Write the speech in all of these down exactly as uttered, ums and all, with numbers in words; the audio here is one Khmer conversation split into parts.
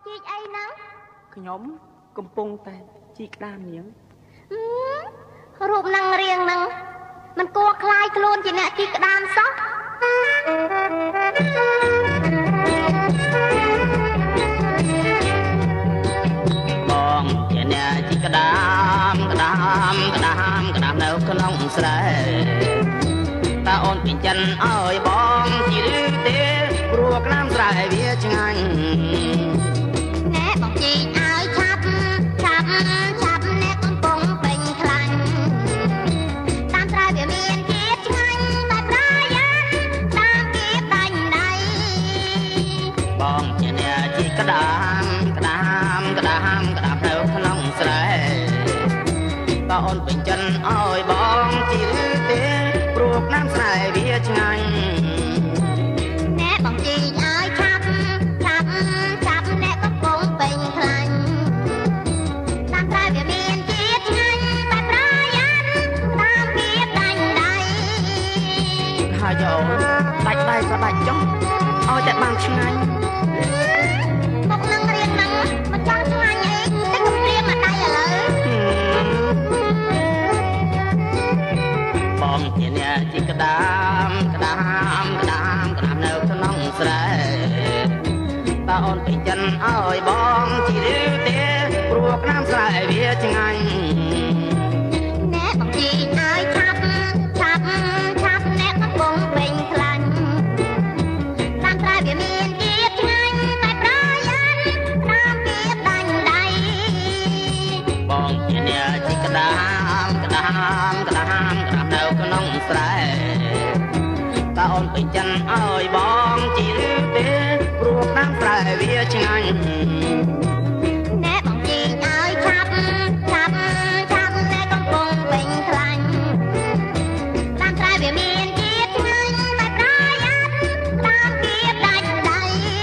ជីកអីហ្នឹងខ្ញុំកំពុងតែជីកក្តាមនាងរូបនឹងរៀងហ្នឹងมันគួរคล้ายខ្លួនជាអ្នកជីកក្តាមសោះបងជាអ្នកជីកក្តាមក្តាមក្តាមក្តាមនៅក្នុងស្រែតើអូនពេញចិនឲ្យបងជីឬទេព្រោះក្តាមស្រែវាឆ្ងាញ់ណែបងជីកឲ្យឆាប់ឆាប់ឆាប់អ្នកកំពុងពេញខ្លាញ់តាមស្រែវាមានជាតិឆ្ងាញ់បែបប្រយ៉ានតាមគៀបដាច់ដៃបងជាអ្នកជីកក្តាមក្តាមក្តាមក្តាមនៅក្នុងស្រែតើអូនពេញចិនឲ្យបងជីឬទេព្រោះក្តាមស្រែវាឆ្ងាញ់ណែបងជីកឲ្យឆាប់ឆាប់ឆាប់អ្នកកំពុងពេញខ្លាញ់តាមស្រែវាមានជាតិឆ្ងាញ់បែបប្រយ៉ានតាមគៀបដាច់ដៃហើយយោដាច់ដៃក៏ដាច់ចុះឲ្យតែបានឆ្ងាញ់មកនឹងរៀនហ្នឹងមិនចង់ឆ្ងាញ់អីតែកុំព្រាមមកដៃឥឡូវបងជាអ្នកជីកក្តាមក្តាមក្តាមក្តាមនៅក្នុងស្រែតើអូនពេញចិនឲ្យបងជីឬទេព្រោះក្តាមស្រែវាឆ្ងាញ់ណែបងជីកឲ្យឆាប់ឆាប់ឆាប់អ្នកកំពុងពេញខ្លាញ់តាមស្រែវាមានជាតិឆ្ងាញ់បែបប្រយ៉ានតាមគៀបដាច់ដៃបងជាអ្នកជីកក្តាមក្តាមក្តាមក្តាមនៅក្នុងស្រែតើអូនពេញចិនឲ្យបងជីឬទេព្រោះក្តាមស្រែវាឆ្ងាញ់ណែបងជីកឲ្យឆាប់ឆាប់ឆាប់អ្នកកំពុងពេញខ្លាញ់តាមស្រែវាមានជាតិឆ្ងាញ់បែបប្រយ៉ានតាមគៀបដាច់ដៃ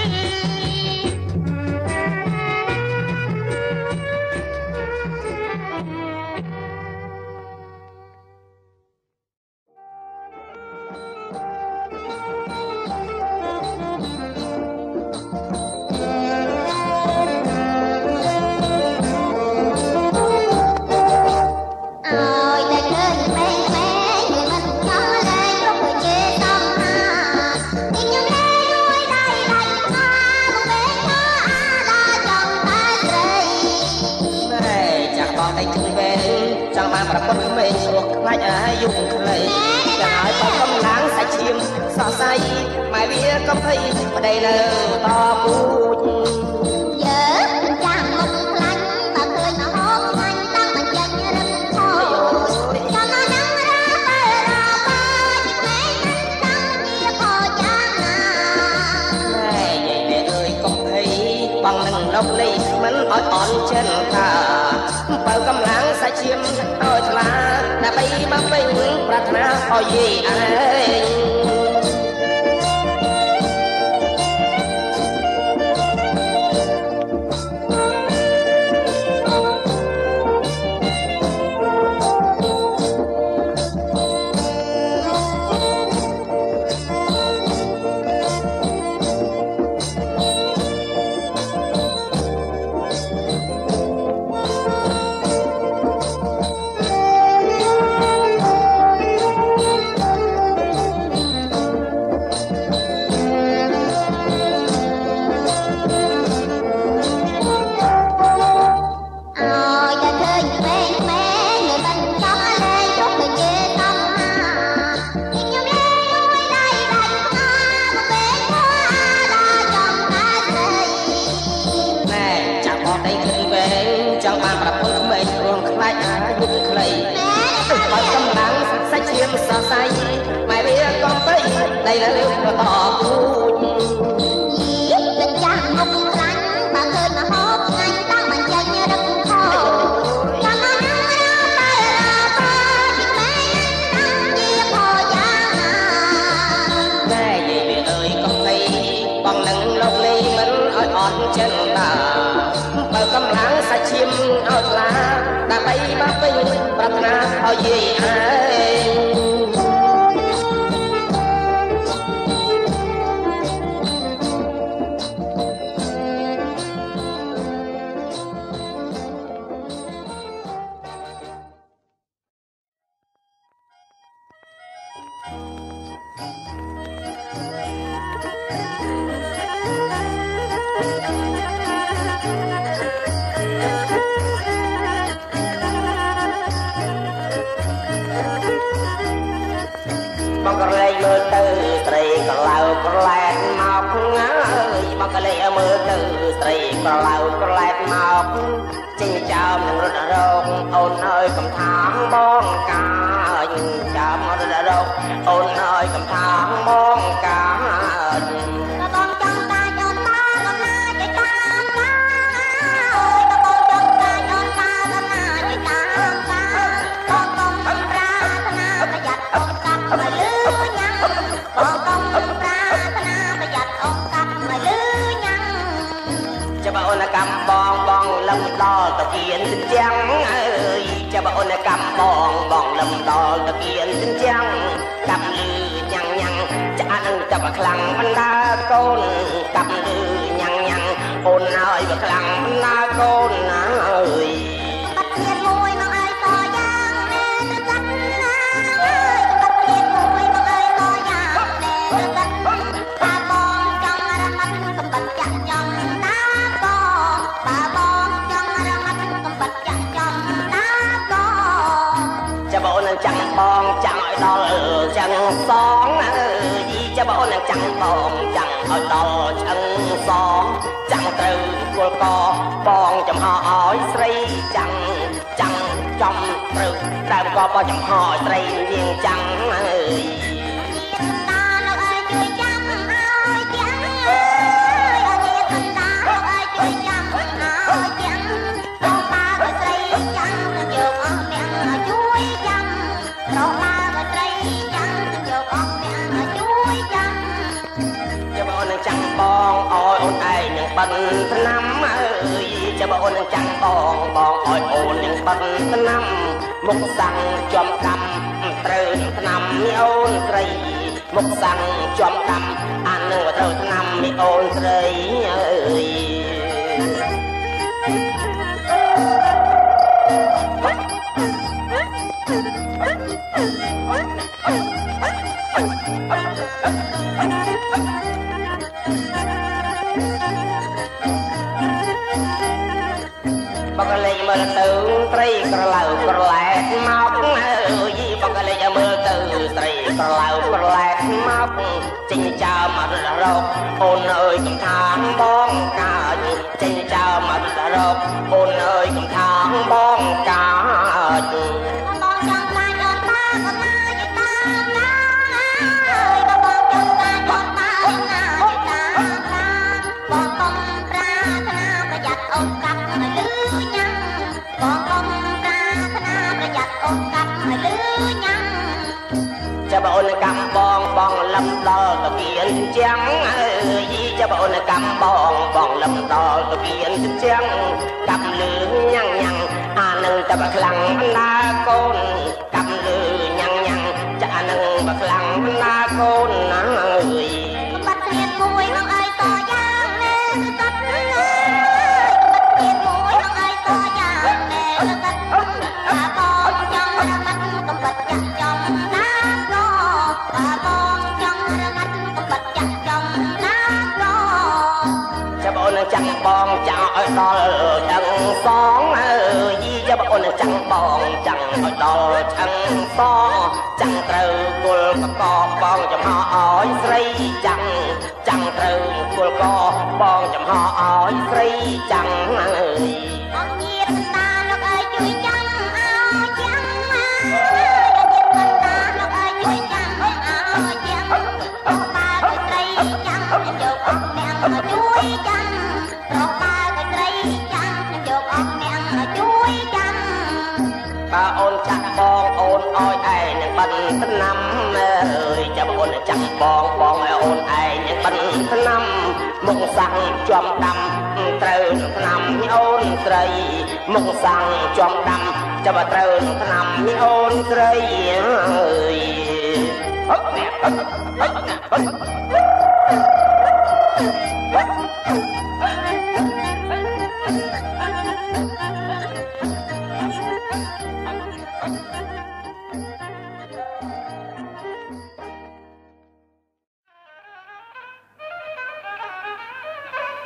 ប្រពន្ធក្មេងស្រួលខ្លាចអាយុខ្លីចាំឲ្យបងកំឡាំងសាច់ឈាមសរសៃម៉ែវាកំភៃប្តីនៅតពូជយើចាំមុខខ្លាញ់បើឃើញមកហូបខ្លាញ់តាំងមិនចាញ់រឹងខោចាំមកនឹងរាបើរាបើក្មេងតាំងជាពោចាំណាម៉ែយាយវាអើយកំភៃបងនឹងលុបលីមិនឲ្យអន់ចិនថាបើកំឡាំងសាច់ឈាមឲ្យថ្លាដើម្បីបំពេញប្រាថ្នាឲ្យយាយឯងសរសៃម៉ែវាកំភៃដៃលើបតពូជយីតែចាំមុខខ្លាញ់បើឃើញមកហូបឆ្ងាញ់តាំងមិនចាញ់រឹកខោចាំមកនឹងរាបើរាបើពីក្មេងតាំងជាពោយ៉ាងណាម៉ែយាយវាអើយកំភៃបងនឹងលោកលីមិនឲ្យអត់ចិនតាបើកំឡាំងសាច់ឈាមឲ្យថ្លាដើម្បីបំពេញប្រាថ្នាឲ្យយាយឯងបងក៏លេងមើលទៅស្រីក៏ឡៅក៏ឡែតមកអើយបងក៏លេងមើលទៅស្រីក៏ឡៅក៏ឡែតមកចេញចោមនឹងរត់រោងអូនអើយកំថាងបងកាយចោមរត់រោងអូនអើយកំថាងបងកាយក៏បងចង់តាយអូនតាកំណាចៃតាមកាអើយក៏បងចង់តាយអូនតាកំណាចៃតាមកាបងកុំប្រាថ្នាប្រយ័ត្នអូនកាប់មកលឺញ៉ាំបងកុំប្រាថ្នាប្រយ័ត្នអូនកាប់មកលឺញ៉ាំចាំអូនកម្មបងបងលឹមដល់តគៀនជញ្ជាំងអើយចាំអូនកម្មបងបងលឹមដល់តគៀនជញ្ជាំងកាប់លឺញ៉ាំងញ៉ាំងចាក់នឹងចាប់ខ្លាំងបណ្ដាកូនកាប់លឺញ៉ាំងញ៉ាំងអូនហើយបើខ្លាំងបណ្ដាកូនអើយបាត់ទៀតមួយមកអើយតយ៉ាងណែទៅកាត់ណាអើយបាត់ទៀតមួយមកអើយតយ៉ាងណែទៅកាត់តាបងចង់រមាត់កំបាត់ចាក់ចំតាបងតាបងចង់រមាត់កំបាត់ចាក់ចំតាបងចាំអូននឹងចាំបងចាំឲ្យដល់ចឹងសងអើយចាំអូននឹងចាំបងចាំឲ្យដល់ចឹងសងចាំត្រូវគល់កបងចំហឲ្យស្រីចាំចាំចំត្រូវដើមក៏បោះចំហឲ្យស្រីនាងចាំអើយតាលោកអើយជួយចាំឲ្យចាំអើយអត់ទៀតតាលោកអើយជួយចាំឲ្យចាំបងតាក៏ស្រីចាំយកអស់មាំងជួយចាំរកតាក៏ស្រីចាំយកអស់មាំងជួយចាំចាំអូននឹងចាំបងឲ្យអូនឯងនឹងបិណ្ឌឆ្នាំអើយចាំអូននឹងចាំបងបងឲ្យអូននឹងបិណ្ឌឆ្នាំមុខសាំងចំដាំត្រូវឆ្នាំមីអូនស្រីមុខសាំងចំដាំអានឹងត្រូវឆ្នាំមីអូនស្រីអើយបងក៏លេងមើលទៅត្រីក្រឡៅក្រឡែតមកអើយបងក៏លេងមើលទៅត្រីក្រឡៅក្រឡែតមកចេញចោលមករត់រកអូនអើយកំថាងបងកាយចេញចោលមករត់រកអូនអើយកំថាងបងកាយបងចង់តាយអូនតាកំណាចៃតាមកាអើយបងចង់តាយអូនតាកំណាចៃតាមកាបងកុំប្រាថ្នាប្រយ័ត្នអូនកាប់មកលឺញ៉ាំបងកុំប្រាថ្នាប្រយ័ត្នអូនកាប់មកលឺញ៉ាំចាំអូនកម្មបងបងលឹមដល់តគៀនចាំអើយចាំអូនកម្មបងបងលឹមដល់តគៀនចាំកាប់លឺញ៉ាំងញ៉ាំងអានឹងតែបើខ្លាំងបណ្ដាកូនកាប់លឺញ៉ាំងញ៉ាំងចានឹងបើខ្លាំងបណ្ដាកូនណាអើយបាត់ទៀតមួយមកអើយតយ៉ាងណែទៅកាត់ណាបាត់ទៀតមួយមកអើយតយ៉ាងណែទៅកាត់តាបងចង់រមាត់កំបាត់ចាក់ចំណាក៏តាបងចង់រមាត់កំបាត់ចាក់ចំណាក៏ចាំអូននឹងចាំបងចាំឲ្យដល់ដឹងសងអើយចាំអូននឹងចាំបងចាំឲ្យដល់ឆឹងសងចាំត្រូវគល់កកបងចំហឲ្យស្រីចាំចាំត្រូវគល់កបងចំហឲ្យស្រីចាំអើយបងញាតតាលោកអើយជួយចាំឲ្យចាំអើយញាតតាលោកអើយជួយចាំឲ្យចាំបងតាក៏ស្រីចាំយកអស់មាំងជួយចាំរកតាក៏ស្រីចាំយកអស់មាំងជួយចាំបើអូនចាក់បងអូនឲ្យឯងនឹងបិណ្ឌឆ្នាំអើយចាំអូនចាក់បងបងឲ្យអូនឯងនឹងបិណ្ឌឆ្នាំមុខសាំងចំដាំត្រូវឆ្នាំអូនស្រីមុខសាំងចំដាំចាំត្រូវឆ្នាំអូនស្រីអើយហឹកហឹកហឹកហឹក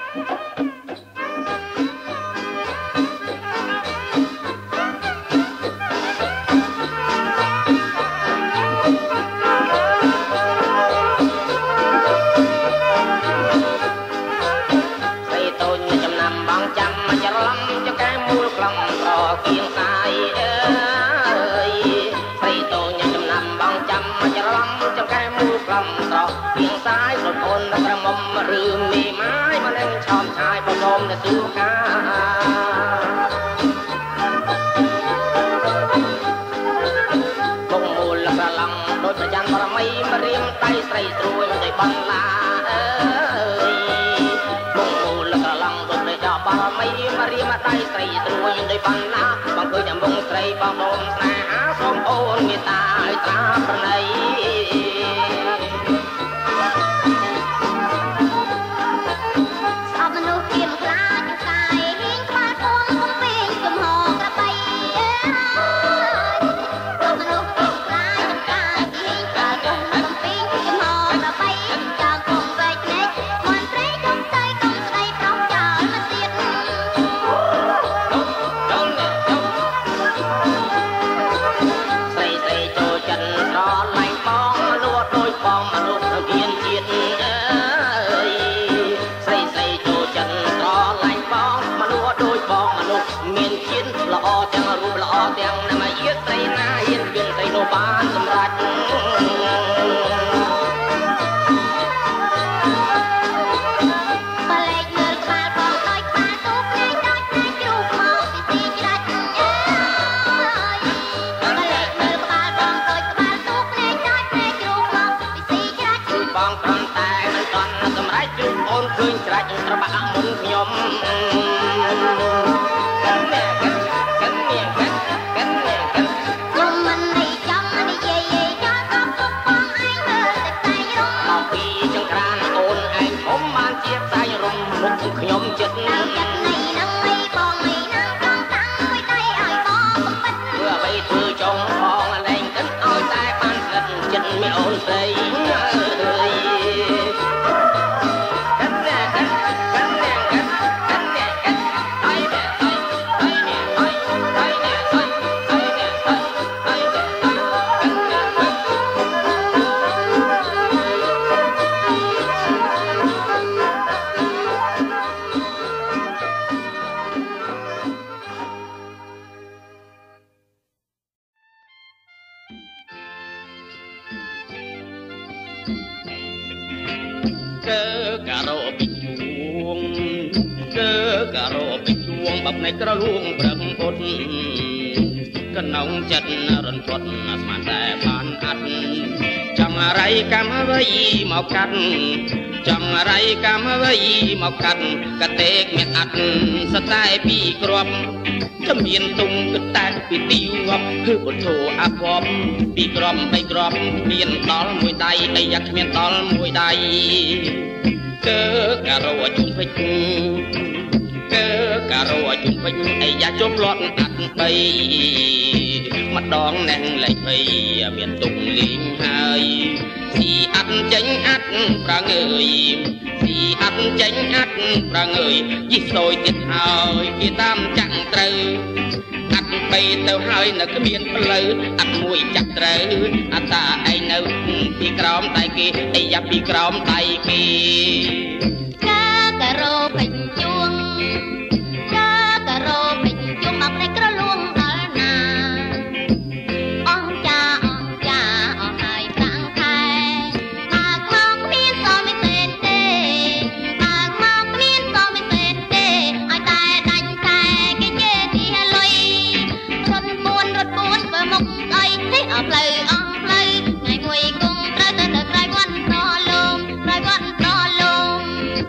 ក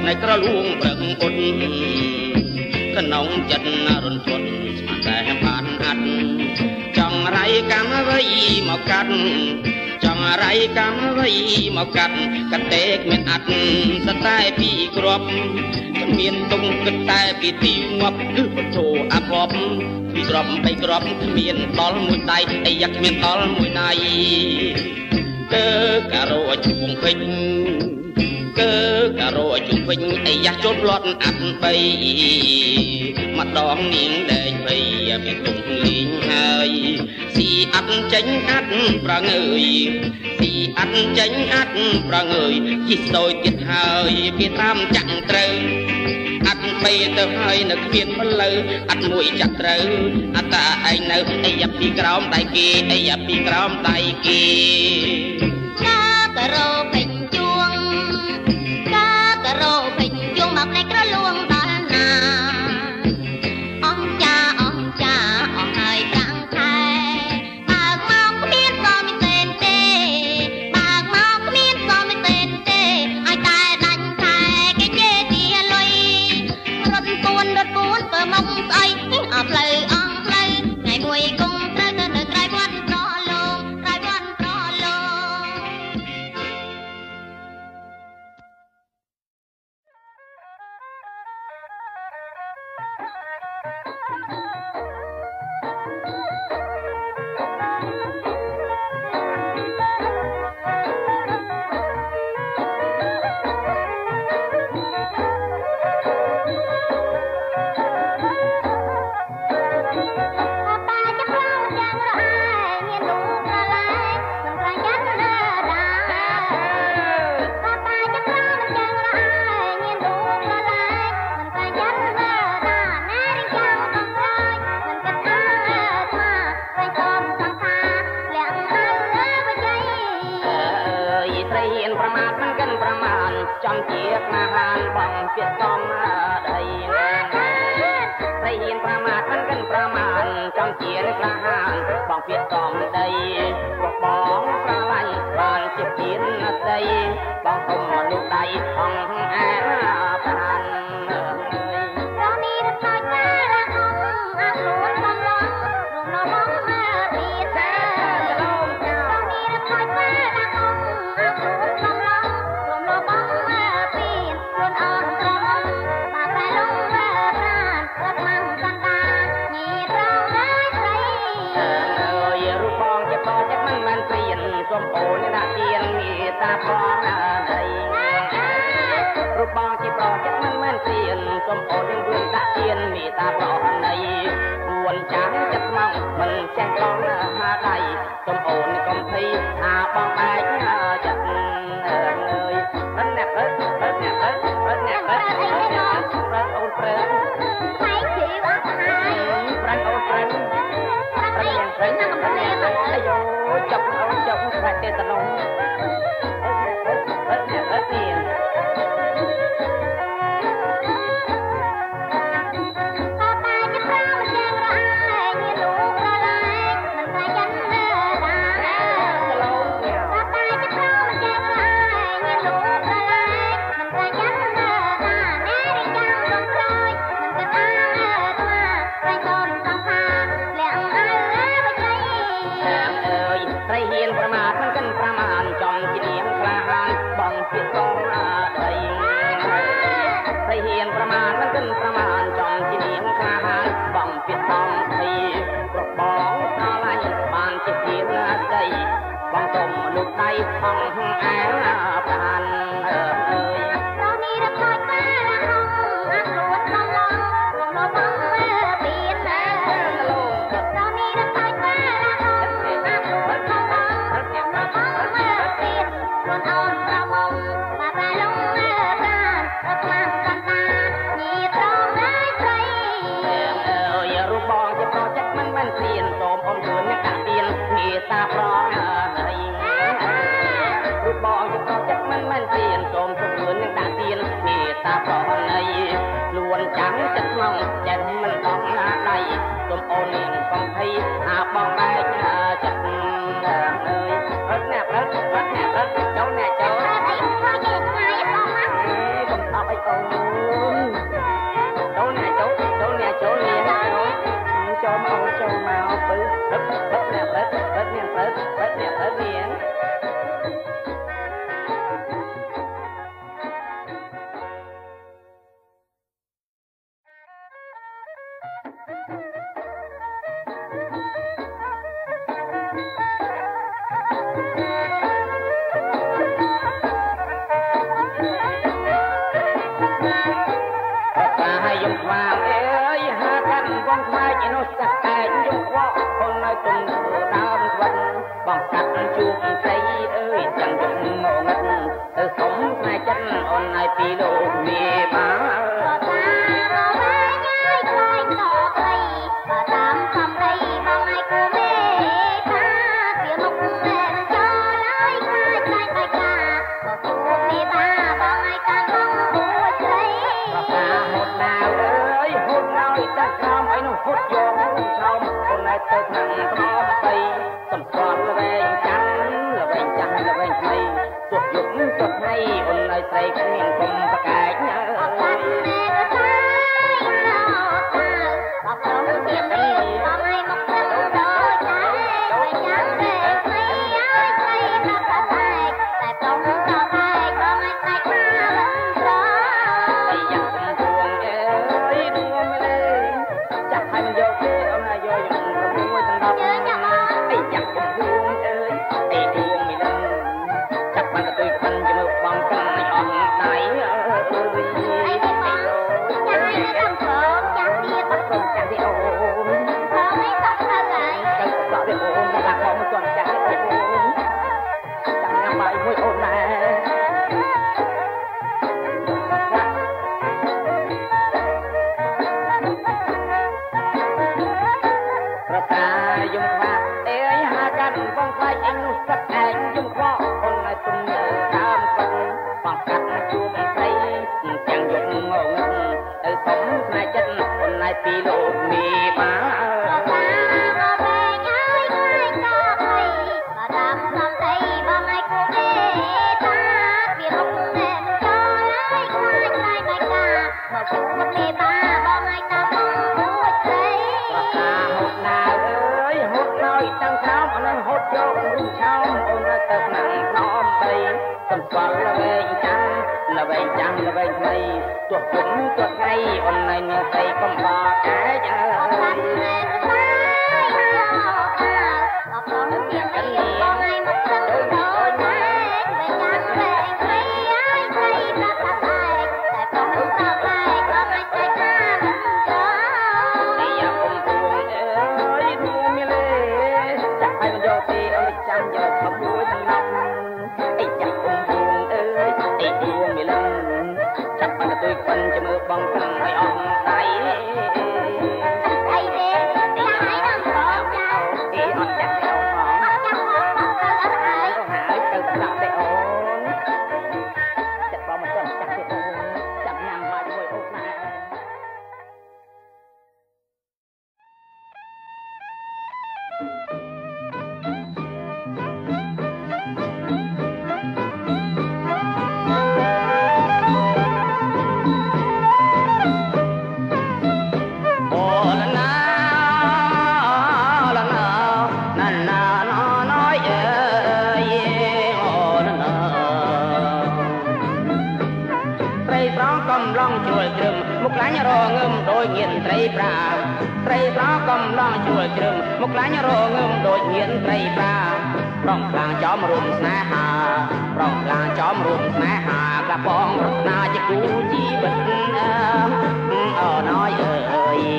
នៃក្រលួងប្រឹងអត់ក្នុងចិត្តរន្ធត់ស្មានតែបានអត់ចង់រៃកម្មអ្វីមកកាត់ចង់រៃកម្មអ្វីមកកាត់កតេគ្មានអត់សតែពីក្របគ្មានទុំគិតតែពីទីងាប់គឺពធអភ័ព្វពីក្របបីក្របគ្មានដល់មួយដៃអីយ៉ាគ្មានដល់មួយដៃកើការោជុំពេញកើការោជុំពេញអីយ៉ាចូលផ្លត់អាត់បីម្ដងនាងលែងភ័យមានទុំលេងហើយស៊ីអាត់ចេញអាត់ប្រងើយស៊ីអាត់ចេញអាត់ប្រងើយជីស្ទយទៀតហើយគេតាមចាក់ត្រូវអាត់បីទៅហើយនៅគ្មានផ្លូវអាត់មួយចាក់ត្រូវអាតាឯងនៅអីយ៉ាពីក្រោមដៃគេអីយ៉ាពីក្រោមដៃគេកាការោពេញជួងកាការោពេញជួងមកផ្នែកក្រលួងដល់ណាអងចាអងចាអងហើយប្រាំងខែបើកមកគ្មានក៏មានទេទេបើកមកគ្មានក៏មានទេទេឲ្យតែដាច់ខែគេជេរជាលុយរត់ពួនរត់ពួនបើមកស្អីអស់ផ្លូវអងផ្លូវថ្ងៃមួយគង់ត្រូវទៅនៅក្រៅវត្តប្រឡងក្រៅវត្តប្រឡងចំជាក្លាហានបងពាក្យសំដីតែហ៊ានប្រមាថមិនកិនប្រមាណចំជាក្លាហានបងពាក្យសំដីបងបងស្រឡាញ់បានជាទៀនស្ដីបងទុំមនុស្សដៃអងអាប្រានរនីរត់ទៅណាអងអាខ្លួនបងឡងរំលងមកពីតែរនីរត់ទៅណាអងអាខ្លួនបងឡងរំលងមកពីខ្លួនអងត្រង់បាប្រែលងប្រានរត់មកកណ្ដាញីត្រង់ហើយស្រីអើយរូបបងជាបចិត្តមិនមែនព្រៀនសុំអូនដាក់ទៀនមេតាផងណារូបបងជាប្រចិត្តមិនមែនព្រៀនសុំអូននឹងវិញដាក់ទៀនមេតាប្រណីពួនចាំចិត្តមកមិនចេះដល់ហាដៃសុំអូនកុំភ័យថាបងបែកចិត្តអើយអត់អ្នកអត់អត់អ្នកអត់អត់អ្នកអត់អត់អូនប្រើថៃជីវអត់ហើយប្រាំងអូនប្រើអីប្រាំងណាកំភ្លេចអាយចាប់អូនចាប់ខ្លាចទេតនោះអត់អ្នកអត់នេះបងទុំមនុស្សដៃអងអាប្រានអើយរនីរត់ខ្លាចណាអងអាខ្លួនបងឡងរំលងមកពីតែរនីរត់ខ្លាចណាអងអាខ្លួនបងឡងរំលងមកពីខ្លួនអងត្រង់បាប្រែលងប្រានរត់មកកណ្ដាញីត្រង់ហើយស្រីអើយរូបបងជាប្រចិត្តមិនមែនព្រៀនសូមអូនជួយអ្នកដាក់ទៀនមេតាប្រងរូបបងជាប្រចិត្តមិនមែនទៀនសូមសុំលឿននឹងដាក់ទៀនមេតាប្រណីខ្លួនចាំចិត្តក្នុងចិត្តមិនដល់ណាដៃសូមអូននាងកំភៃថាបងបែកចិត្តអើយអត់អ្នកអត់អត់អ្នកអត់ចូលអ្នកចូលអីខ្លាចគេឆ្ងាយបងមកកុំអត់អីអូនកាត់តែយំខ្វក់អូននៅទំនើដើមស្វិតបងកាត់ជួបស្រីអើយចាំយំងងឹតទៅសុំស្នេហ៍ចិត្តអូននៅពីលោកមេបាក៏តាមរវែងហើយខ្លាញ់តអីបើតាមសំដីបងឲ្យគូមេថាវាមុខតែចោលហើយខ្លាចខ្លាចបាយកាក៏គូមេបាបងឲ្យតាមបងពួយស្រីប្រកាហូតដាវអើយហូតដល់តែក្រោមអីនោះហូតយកឆោមអូននៅទៅខាងក្រោមស្រីសំស្គាល់ល្វែងចាំល្វែងចាំល្វែងថ្មីទោះយប់ទោះថ្ងៃអូននៅស្រីគ្មានគុំប្រកែកណាអត់បាត់មេក៏ស្រីរោតើអត់ព្រមទៀតនេះបងឲ្យមកព្រឹងដូចតែល្វែងចាំល្វែងថ្មីឲ្យស្រីប្រាប់ប្រតែកតែព្រមប្រតែកបងឲ្យតែកណាលំត្រអីយ៉ាងគុំពួងអើយដួងលេចាក់ឲ្យមិនយកទេអូនណាយកយកមួយដណ្ដប់អីយ៉ាងគុំពួងអើយអីដួងមិនដឹងចាក់បានទៅក្បិនជាមួយបងកាយអស់ដៃអើយអីទេបងចាស់ឲ្យនៅតាមព្រមចាស់ទៀតបាត់ព្រមចាស់ទេអូនព្រមឲ្យតក់ទៅហើយទៅតក់ទេអូនដាក់ផងមិនទាន់ចាស់ទេអូនចាំញ៉ាំបាយមួយអូនដែរប្រតាយំខ្វាក់អេយហាកាត់បងខ្លាចអញនោះស្កាត់ឯងយំខ្វក់អូននៅទំនើដើមស្វិតបងកាត់ជួបស្រីទាំងយប់ងងឹតទៅសុំស្នេហ៍ចិត្តអូននៅពីលោកមេបាក៏តាមរវែងហើយខ្លាញ់តអីបើតាមសំដីបងឲ្យគូមេថាវាមុខតែចោលហើយខ្លាចខ្លាចបាយកាក៏ជួបមេបាបងឲ្យតាមបងពួយស្រីប្រកាហូតដាវអើយហូតដល់តាំងក្រោមអូននឹងហូតយករូបឆោមអូននៅទៅក្នុងភ្នំដីសំស្គាល់ល្វែងចាំល្វែងចាំល្វែងថ្មីទោះគុំទោះថ្ងៃអូននៅនៅស្អីកំបកែកអើអត់បាត់មេក៏ស្រីរោតើអត់ព្រមទៀតនេះបងឲ្យមកព្រឹងដូចតែល្វែងចាំល្វែងថ្មីឲ្យស្រីប្រាប់ប្រតែកតែព្រមប្រតែកបងឲ្យតែកណាលំត្រអីយ៉ាគុំពួងអើយដួងមានលេចាក់ឲ្យមិនយកទេអូនចាំយកខំមួយដណ្ដប់អីយ៉ាគុំពួងអើយអីដួងមានលេចាប់បានទៅក្បិនជាមើលបងកាយអស់ដៃអីទេចាស់ឲ្យតាមព្រមចាស់អីអត់ចាក់ទេអូនផងអត់ចាស់ផងបងទៅអត់ហើយហើយទៅស្ដាប់ទេអូនចាក់បងមិនទាន់ចាក់ទេអូនចាំញ៉ាំបាយជាមួយអូនដែរមុខខ្លាញ់រងឹមដូចញៀនត្រីប្រាត្រីស្រោកំឡងជួលជ្រឹមមុខខ្លាញ់រងឹមដូចញៀនត្រីប្រាប្រងខ្លាំងចំរួមស្នេហាប្រងខ្លាំងចំរួមស្នេហាក្លាបងរត់ណាជាគូជីវិតអូនអើយអើយ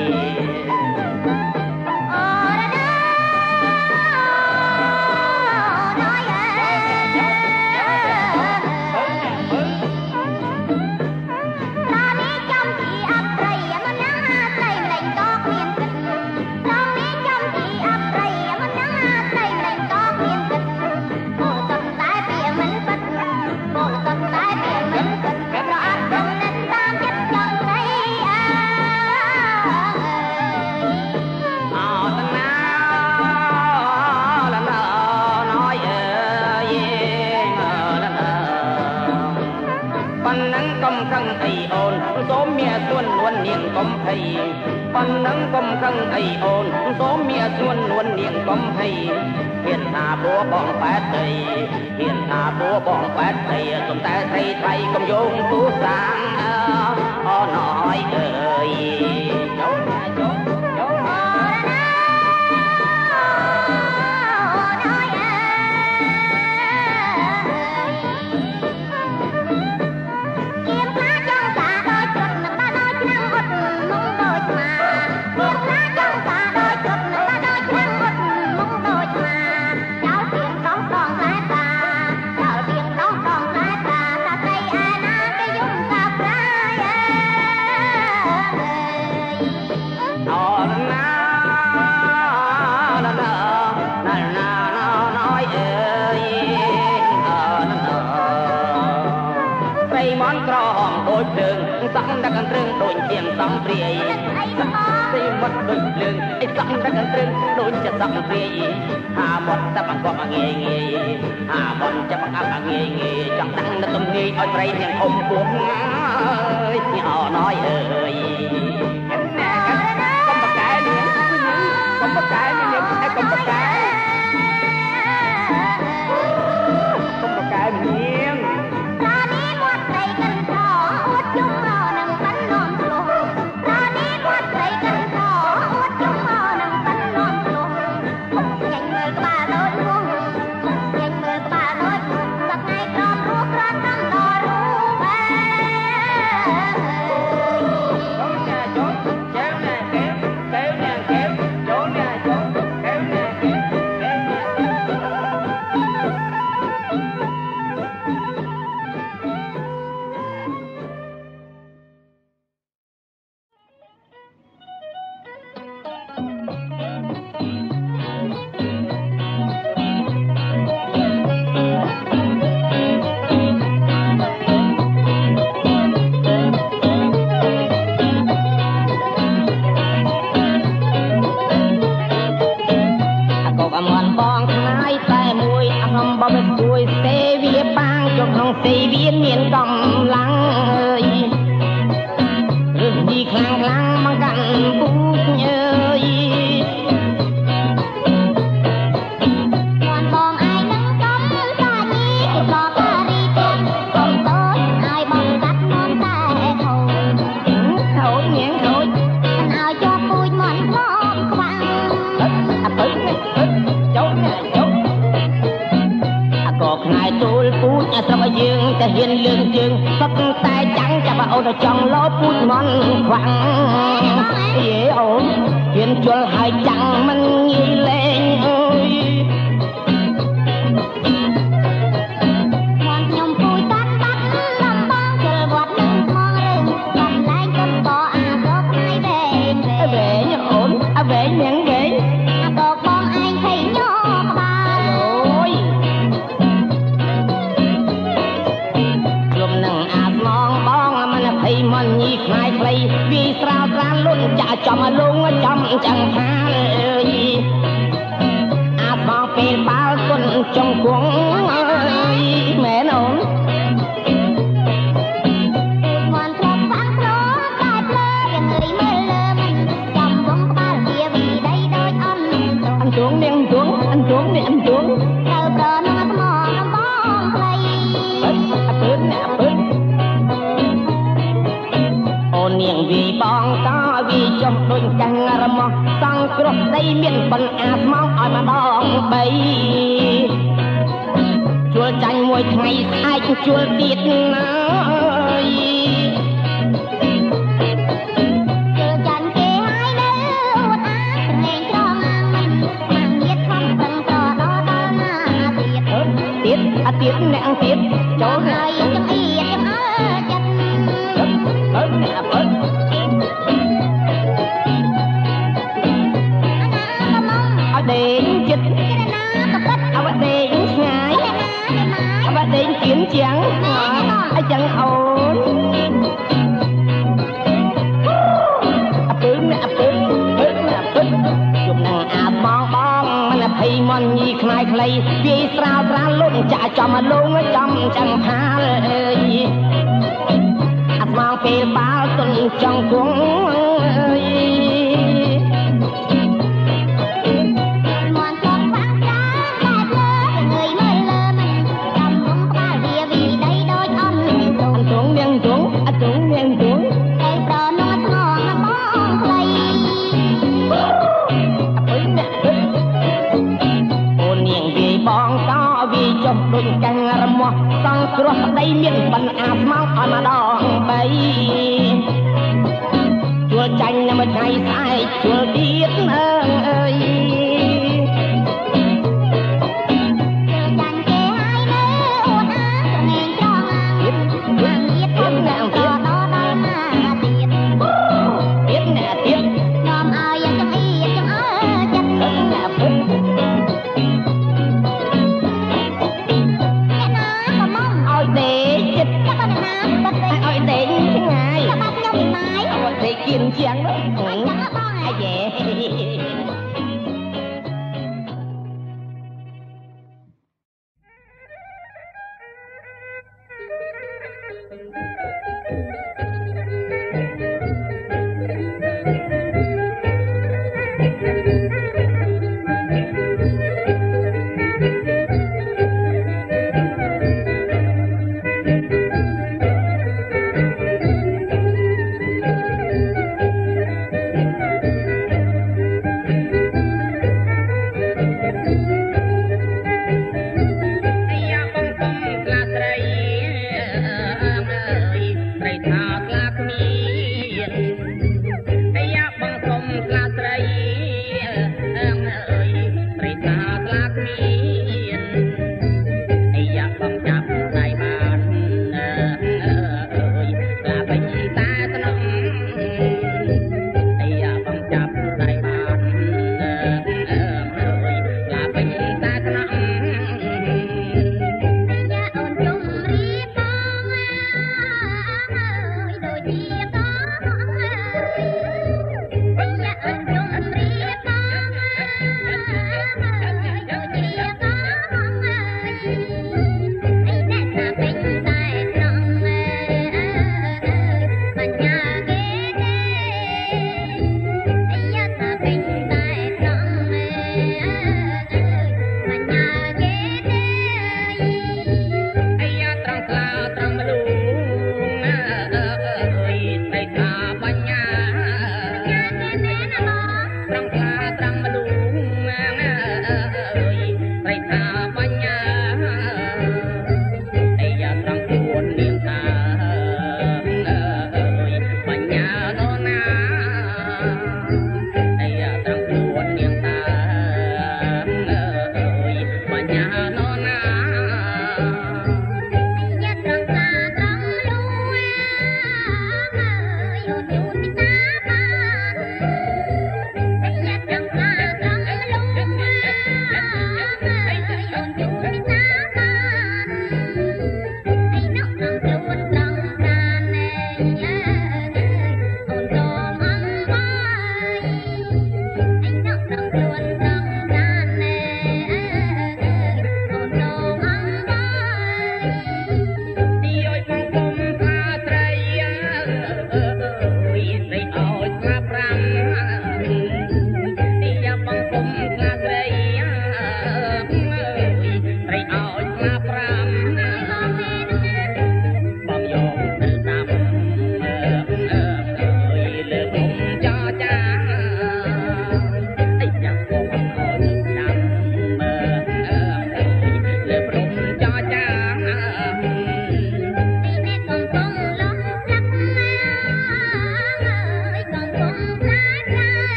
សូមមានសួននួននាងកំភៃប៉ុណ្ណឹងកុំខឹងអីអូនសូមមានសួននួននាងកំភៃហ៊ានថាព្រោះបងប៉ែតដីហ៊ានថាព្រោះបងប៉ែតដីសុំតែស្រីថ្លៃកុំយោងទូសាងអូនអើយអើយចូលណាចូលចូលណា Hãy subscribe cho kênh Ghiền Mì Gõ để không bỏ lỡ លើងសក់ដឹកអន្ត្រឹងដូចជាសំព្រាយទីមាត់ដូចលើងអីសក់ដឹកអន្ត្រឹងដូចជាសំព្រាយហាមាត់តែបង្កប់ងាយងាយហាមាត់ចាប់បង្អាប់ងាយងាយចង់តាំងនៅទំនាយឲ្យប្រៃនាងអ៊ំពោះអើយអោណយអើយណាកុំបកែនាងកុំបកែនាងឯកុំបកែកុំបកែនាងទីវាមានកំឡាំងអើយរឿងនេះខ្លាំងខ្លាំងមកកាន់ពូជអើយបងបងឯងនឹងកំសាជីគេបកការីទាំងកុំតូចឲ្យបងកាត់មុនតែខូចខូចញ៉ាំខូចមិនឲ្យជាប់ពូជមន់ខ្វងខ្វាំងអើយចូលណាចូលអាកខ្នាយទូលពូជស្រុកយើងតែហ៊ានលើកជើងសុទ្ធតែចាំងចាប់អូនចង់លោតពូជមន់ខ្វាំងយេអូនហ៊ានជល់ហើយចាំងមិនងាយលេងអើយមកខ្ញុំពូជតាត់តាត់លំបងជលវត្តនឹងថ្មងរឿងកំលែងកុំបអាកផ្នែកវែងវែងអូនអវែងនាងវែងអាកបងឯងភ័យញ័រក្បាលអូយភ័យមិនញីខ្លាយខ្លីវាស្រាលស្រាលលុនចាចំលងចំចាំថាអើយអាបងពេលបាល់គុនចង់គង់អើយមែនអូនមិនធ្លាប់បាំងព្រោះតែភ្លើវាងើយមើលលើមិនចំវងក្បាលវាវីដីដូចអន់អន្ទងនាងទងអន្ទងនេះអន្ទងត្រូវប្រណត់មកបងខ្លីអើពើណាពើនាងវីបងតវីចុះដូចកាំងរមោះសង់គ្រោះដីមានប៉ុនអាស្មងឲ្យម្ដងបីជួលចាញ់មួយថ្ងៃស្អែកជួលទៀតណាអើយជួលចាញ់គេហើយនៅអួតអាលេងត្រង់មិនខាងទៀតខំប្រឹងប្រដល់ដល់ណាទៀតទៀតអាទៀតអ្នកទៀតចូលហើយចង្អៀតចង្អើចិត្តអើអ្នកអើដេញចិត្តអវដេញឆ្ងាយអវដេញគៀនជាងអញ្ចឹងអូនអពើអ្នកអពើពើអ្នកពើជុំនឹងអាបបងបងមិនភ័យមន់ញីខ្លាយខ្លីវាស្រាលស្រាលលុនចាចំលងចំចាំផាលអើយអាស្មងពេលបាល់ទុនចង់គង់អើយដូចកាំងរមាស់សង់គ្រោះដីមានប៉ុនអាស្មងឲ្យម្ដងបីជួលចាញ់មួយថ្ងៃស្អែកជួលទៀតអើយឲ្យដេញជាងអឺអាយេ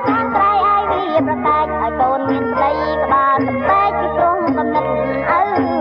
ប្រកាច់ឲ្យកូនមានស្ដីក្បាលសំបែកពីព្រោះកំណត់អើ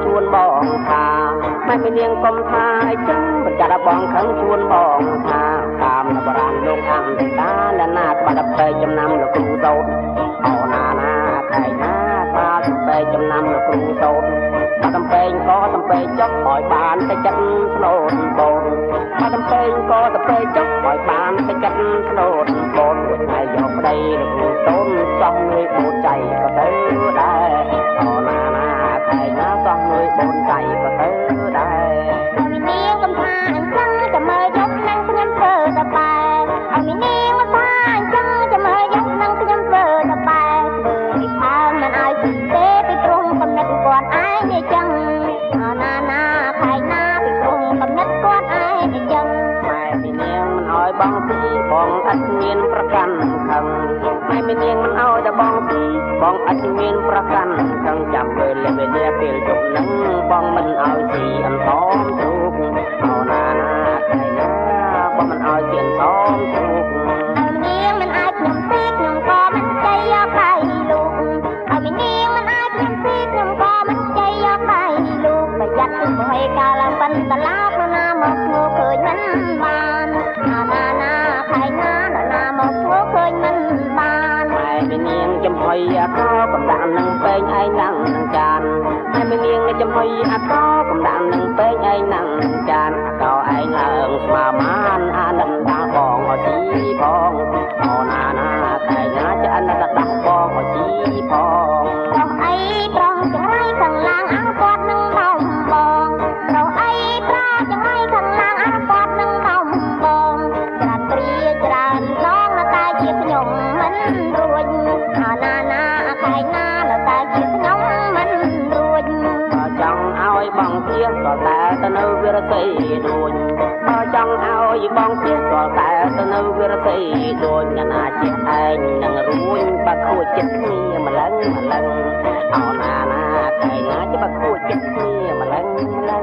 ជួនបងថាមិនមាននាងកុំថាអីចឹងបញ្ចាត់បងខឹងជួនបងថាតាមនៅបរាណលោកអន្តតាលណាក្បាត់ទៅចំណាំលោកគ្រូតូតអូណាណាខៃណាក្បាត់ទៅចំណាំលោកគ្រូតូតបាត់តំពេងក៏តំពេងចុកឲ្យបានទៅចិត្តស្លូតបូនបាត់តំពេងក៏តំពេងចុកឲ្យបានទៅចិត្តស្លូតបូនមួយថ្ងៃយកប្តីលោកគ្រូតូនសំមួយបូនចៃក៏ទៅដែរអូណាណាខៃណាសំមួយបូនចៃក៏ទៅដែរនាងកំថាអញ្ចឹងចាំមើលយកនឹងខ្ញុំធ្វើតបែអមីនាងមកថាអញ្ចឹងចាំមើលយកនឹងខ្ញុំធ្វើតបែធ្វើពីផើងមិនឲ្យពីទេពីព្រមកំណត់គាត់ឯងអញ្ចឹងអណាណាខៃណាពីព្រមកំណត់គាត់ឯងអញ្ចឹងម៉ែមីនាងមិនឲ្យបងពីបងអត់មានប្រកាន់ខឹងម៉ែមីនាងមិនឲ្យតែបងពីបងអត់មានប្រកាន់ខឹងចាំពេលវេលាពេលជប់នឹងបងមិនឲ្យស៊ីអន្សមទ្រូកអូណាណាខៃណាបងមិនឲ្យស៊ីអន្សមទ្រូកនាងមិនអាចខ្ញុំពីខ្ញុំក៏មិនใจយកខៃលោកឲ្យនាងមិនអាចខ្ញុំពីខ្ញុំក៏មិនใจយកខៃលោកប្រយ័ត្នពីហេកាលប៉ិនតឡាបណាមកឈ្មោះឃើញមិនបានណាណាណាខៃណាណាមកឈ្មោះឃើញមិនបានម៉ែមីនាងចំហុយអកោកំដាក់នឹងពេងឯងណាំងនឹងចានម៉ែមីនាងចំហុយអកោកំដាក់នឹងពេងឯងណាំងនឹងចានអកោឯងឡើងស្មាមានអានន្តាបងអត់ទីផងអូណាណាខៃណាចានដាក់ដាក់បងអត់ទីផងប្រងអីប្រងចង្រៃខាងឡាងអង្គាត់នឹងដំបងប្រងអីប្រងចង្រៃខាងឡាងអង្គាត់នឹងដំបងច្រានព្រាច្រានឡងនៅតែជាខ្ញុំមិនរួចអូណាណាខៃណានៅតែជាខ្ញុំមិនរួចបើចង់ឲ្យបងជាក៏តែទៅនៅវិរស័យដូចបើចង់ឲ្យបងជាក៏តែទៅនៅវិរស័យដូចណាជាឯងនឹងរួញបើខួចចិត្តគ្នាម្លឹងម្លឹងអូណាណាខៃណាจะបើខួចចិត្តគ្នាម្លឹងម្លឹង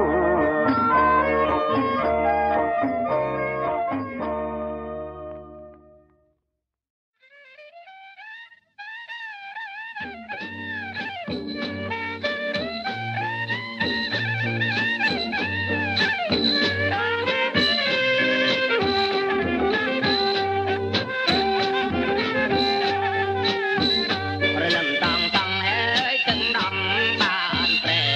រលឹមតងតងហើយទាំងដំបានប្រែ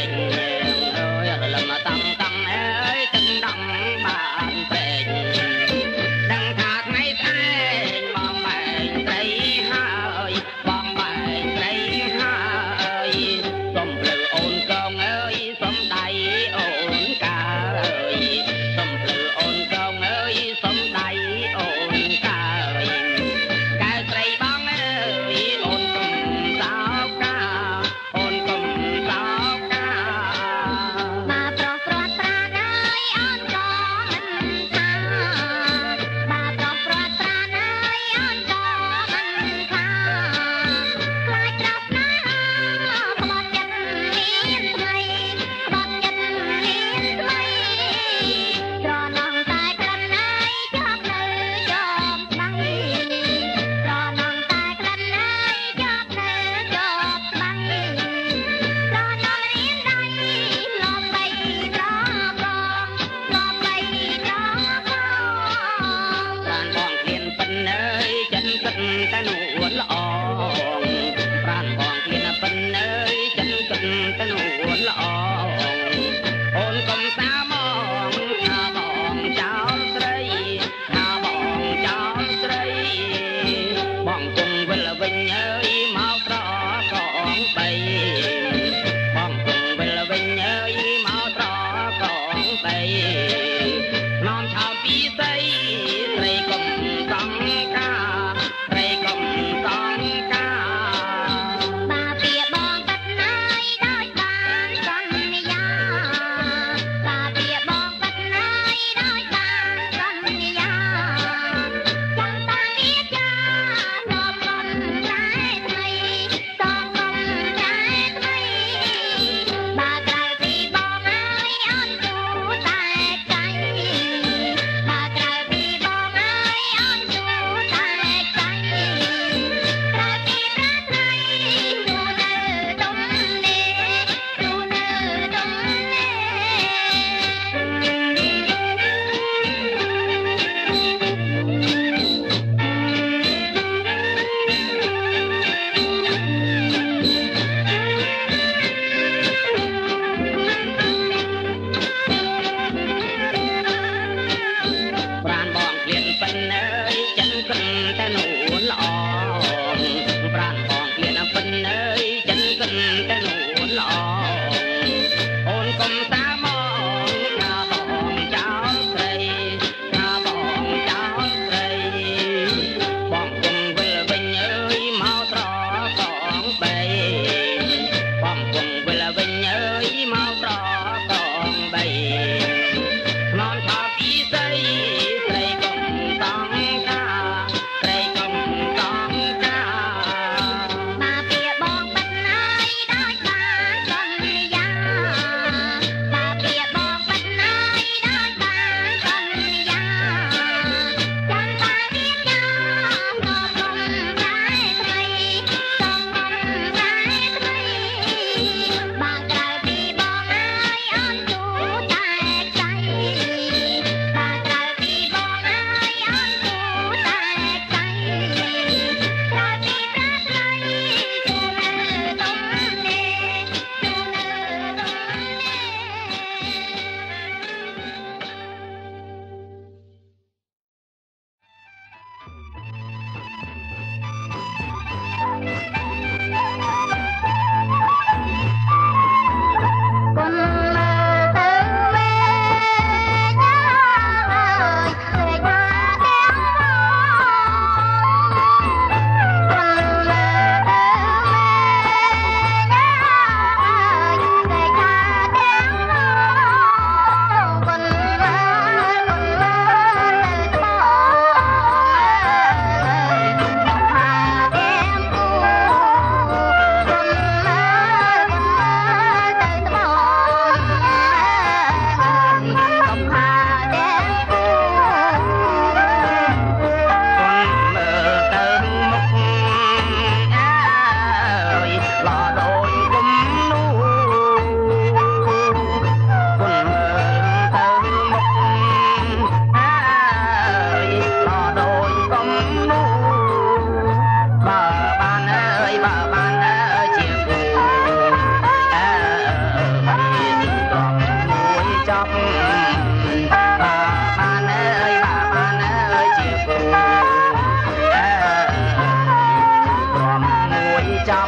ប់បើបានអើយបើបានអើយជាគូអើព្រមមួយចាប់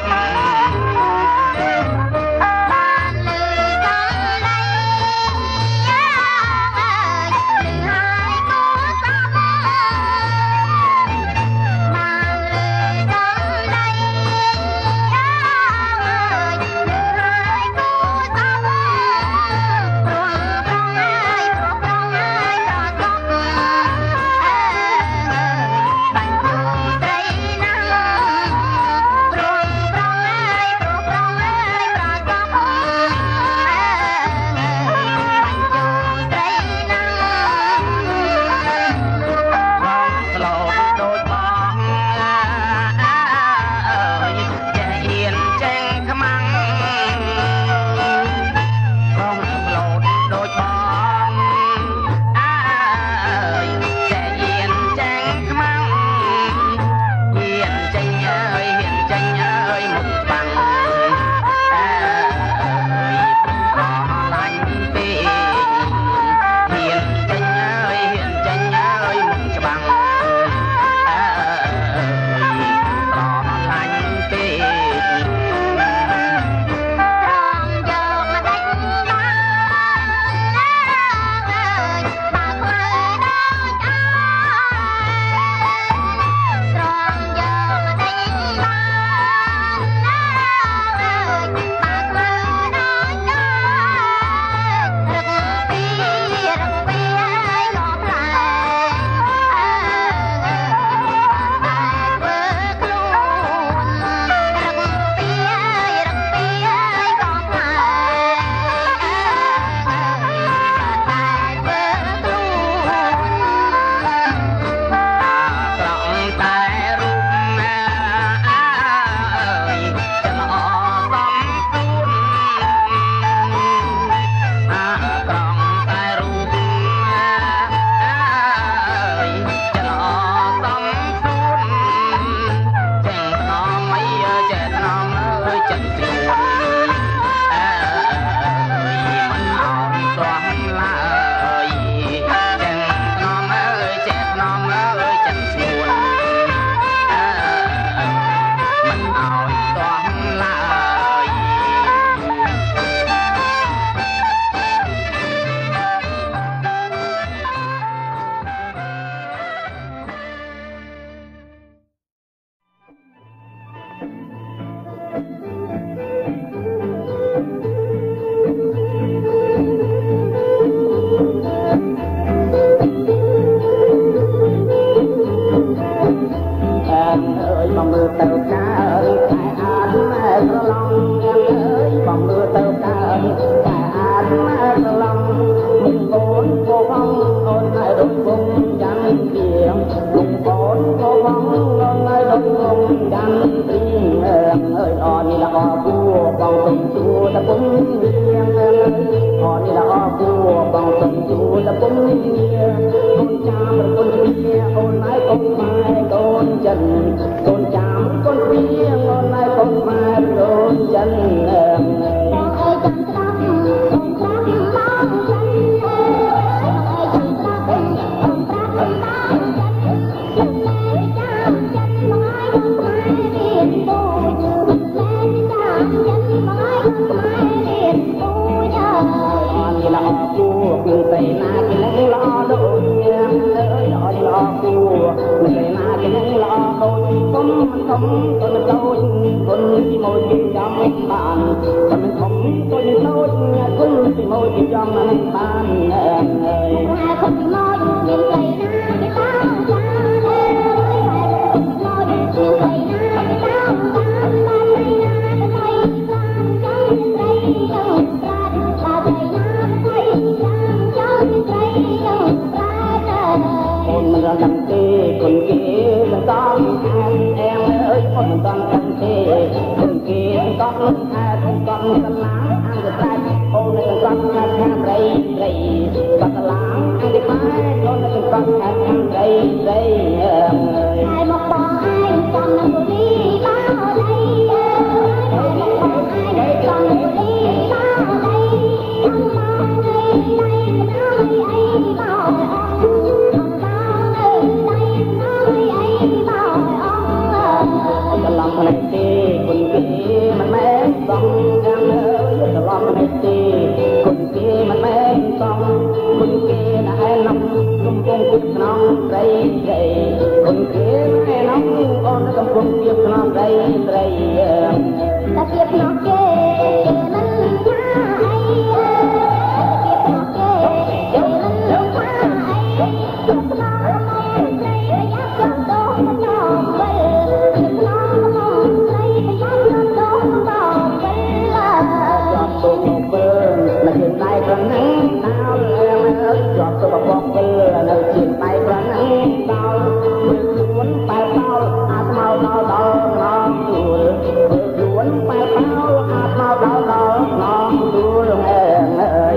Hãy subscribe cho kênh Ghiền Mì Gõ để không bỏ lỡ ត្រីគុំគ្រាណែនងអូនកំពុងជាខ្នងត្រីត្រីតែជាខ្នងគេមិនថាអីតែជាខ្នងគេមិនថាអីខ្នងត្រីយ៉ាប់ចង់ដោខ្នងវិលខ្នងត្រីយ៉ាប់ចង់ដោខ្នងវិលចង់ទុកវិលនៅជាដៃប្រណិតដល់ចង់ទុកបងវិលនៅជាដៃប្រណិតដល់ខ្លួនបែបដល់អាស្មៅដល់ដល់ឡងទួលខ្លួនបែបដល់អាស្មៅដល់ដល់ឡងទួលអើយ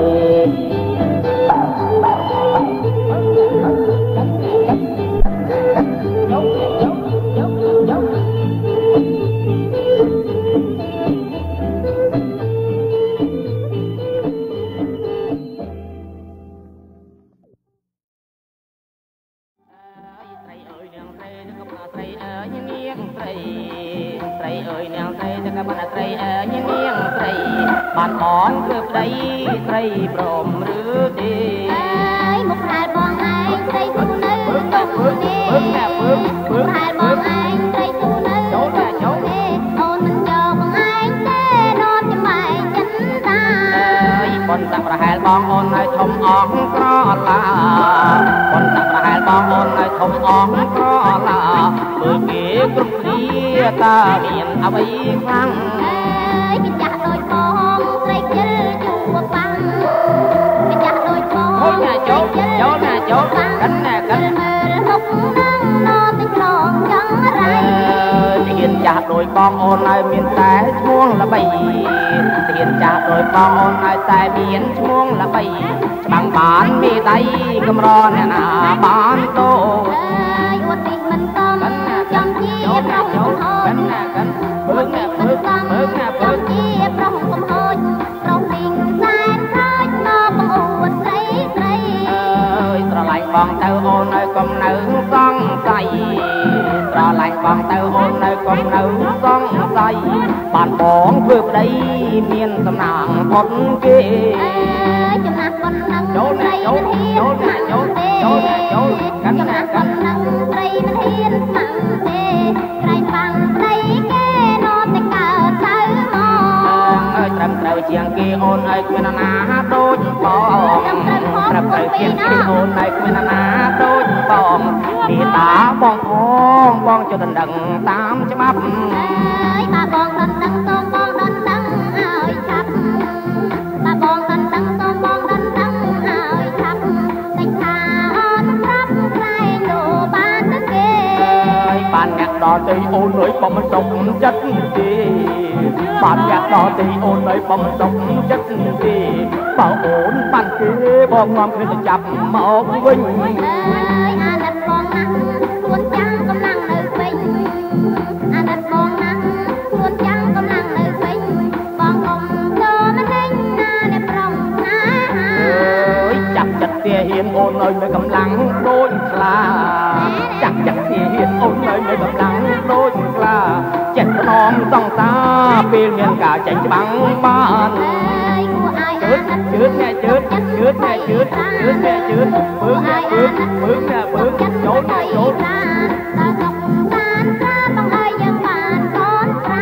បានបងធ្វើប្តីត្រីព្រមឬទេអើយមកប្រែបងឯងត្រីទូនៅតុងនេះពើតែពើពើប្រែបងឯងត្រីទូនៅចូលតែចូលអូនមិនយកបងឯងទេនោមចំឯងចិនតាអើយប៉ុនតាប្រហែលបងអូនឲ្យធំអងក្រឡាប៉ុនតាប្រហែលបងអូនឲ្យធំអងក្រឡាមើលគេគ្រប់គ្នាតើមានអ្វីខ្លាំងអើយគេចាស់ដូចបងត្រីជិលជួបបាំងគេចាស់ដូចបងអូនណាចូលចូលណាចូលកិនណាកិនមើលមុខនឹងនោមទីខ្លងយ៉ាងไรទៀនចាស់ដូចបងអូនហើយមានតែឈ្មោះល្បីទៀនចាស់ដូចបងអូនហើយតែមានឈ្មោះល្បីច្បាំងបានមេដៃកំរអ្នកណាបានតូអើយអួតនេះមិនកំចាំជាប្រុសកំហុសកិនណាកិនពើណាពើពើណាពើជាប្រុសកំហុសប្រុសនេះសែនខ្លាចមកបងអួតស្រីស្រីអើយស្រឡាញ់បងទៅអូនហើយកុំនៅសង្ស័យស្រឡាញ់បងទៅអូនហើយកុំនៅសង្ស័យបានបងធ្វើប្តីមានសំណាងផុតគេអើយចំណាស់ប៉ុណ្ណឹងចូលណាចូលចូលណាចូលចូលណាចូលកិនណាកិននឹងត្រីមិនហ៊ានស្ម័គ្រទេក្រែងបាំងត្រីគេនោមតែកើតទៅមកអើយត្រឹមត្រូវជាងគេអូនឲ្យគ្មានណាដូចបងត្រឹមត្រូវជាងគេអូនឲ្យគ្មានណាដូចបងមេតាបងផងបងចុះដណ្ដឹងតាមច្បាប់អើយបើបងដណ្ដឹងសូមបងដណ្ដឹងឲ្យឆាប់បើបងដណ្ដឹងសូមបងដណ្ដឹងឲ្យឆាប់តែថាអូនប្រាប់ខ្លែងនោះបានទៅគេអើយបានអ្នកដល់ទៅអូនអើយបងមិនសុខចិត្តទេបានអ្នកដល់ទៅអូនអើយបងមិនសុខចិត្តទេបើអូនបានគេបងងំគ្នាទៅចាប់មកវិញអើយអាណិតបងណាស់ខ្លួនចាំកំឡុងនៅវិញអាណិតបងណាស់ខ្លួនចាំកំឡុងនៅវិញបងកុំចូលមិនវិញណាអ្នកប្រុងណាអើយចាប់ចិត្តទាហ៊ានអូនអើយមានកម្លាំងដូចខ្លាចាប់ចិត្តទាហ៊ានអូនអើយមានកម្លាំងដូចខ្លាចិត្តភ្នំសង្សារពេលមានការចាញ់ច្បាំងបានអើយគួរឲ្យអាណិតជឿនណែជឿនជឿនណែជឿនជឿនណែជឿនពើណែពើពើណែពើចូលណែចូលដល់សុខបានប្រាបងឲ្យយើងបានកូនប្រា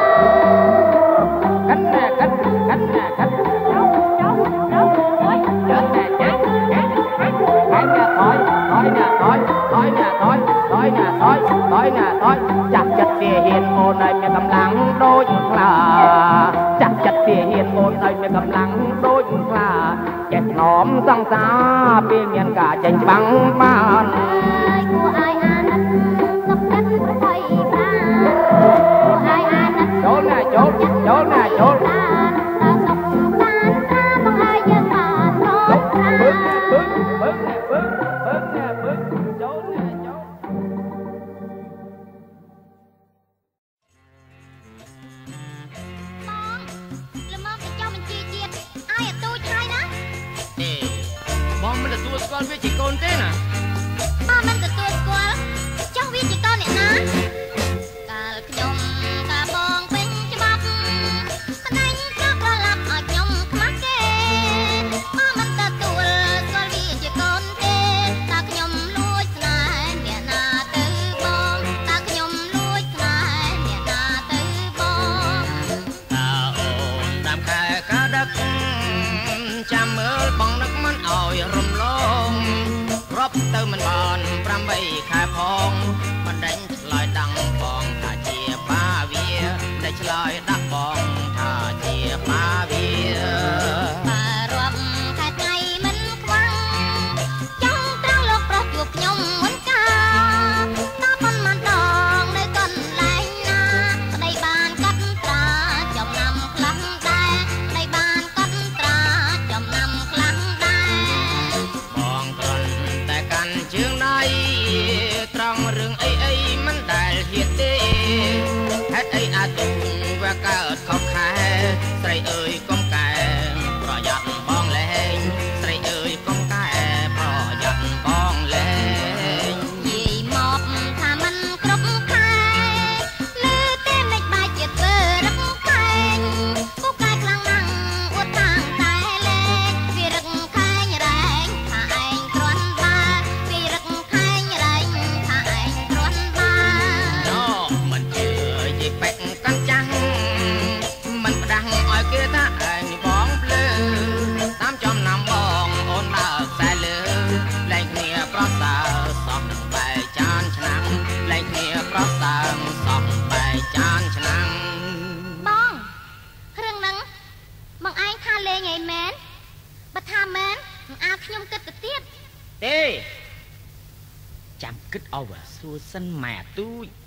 កិនណែកិនកិនណែកិនចូលចូលចូលអូយជឿនណែចេះចេះហើយណែថយថយណែថយថយណែថយថយណែថយថយណែថយចាប់ចិត្តទាហ៊ានអូនឲ្យមានកម្លាំងដូចខ្លាចាប់ចិត្តទាហ៊ានអូនឲ្យមានកម្លាំងដូចខ្លាចេះណោមសង្សារពេលមានការចាញ់ច្បាំងបានអើយគួរឲ្យអាណិតសុខចិត្តប្រថុយប្រាគួរឲ្យអាណិតចូលណាចូលចូលណាចូលដល់សុខបានប្រាបងឲ្យយើងបានរត់ប្រាពឹកពឹកពឹកពឹកពឹកណាពឹកចូលណាចូលបងមិនទទួលស្គាល់វាជាកូនទេណាបងមិនទទួលស្គាល់ចុះវាជាកូនអ្នកណាកាលខ្ញុំកាបងពេញច្បាប់ប្តីក៏ប្រឡាប់ឲ្យខ្ញុំខ្មាស់គេបងមិនទទួលស្គាល់វាជាកូនទេតើខ្ញុំលួចស្នេហ៍អ្នកបងនឹកមិនអោយរំលងរាប់ទៅមិនបានប្រាំបីខែផងមិនដេញឆ្លើយដាំងបងថាជាបាវាតែឆ្លើយដាក់បងថាជាបាវាបារាប់ខែថ្ងៃមិនខ្វាំងចង់ត្រង់លោកប្រុសជួបខ្ញុំមិនកាតើប៉ុន្មានដងនៅកន្លែងណាប្តីបានកត់ត្រាចំណាំខ្លះដែរប្តីបានកត់ត្រាចំណាំខ្លះដែរបងគ្រាន់តែកាន់ជើងដៃត្រង់រឿងអីអីមិនដែលហ៊ានទេហេតុអីអាទុំវាកើតខុសខែស្រីអើយកុំកែប្រយ័ត្នបងលែងស្រីអើយកុំកែប្រយ័ត្នបងលែងនិយាយមកថាមិនគ្រប់ខែលើទេលេចបាយជាធ្វើរឹកខែងពូកែខ្លាំងណាស់អួតតាំងតែលេងវារឹកខែងរែងថាឯងគ្រាន់បាវារឹកខែងរែងថាឯងគ្រាន់បាណូមិនជឿយីបែកកាន់ចាំងមិនផ្ដាស់ឲ្យគេថាឯងបងភ្លឺតាមចំណាំបងអូនដើរខ្សែលើលែងគ្នាប្រសើរសោះបែចានឆ្នាំងលែងគ្នាប្រសើរសោះបែចានឆ្នាំងបងគ្រឿងហ្នឹងបងឯងថាលេងអីមែនបើថាមែននឹងអាខ្ញុំគិតទៅទៀតទេចាំគិតអោស្រួលសិនម៉ែទូច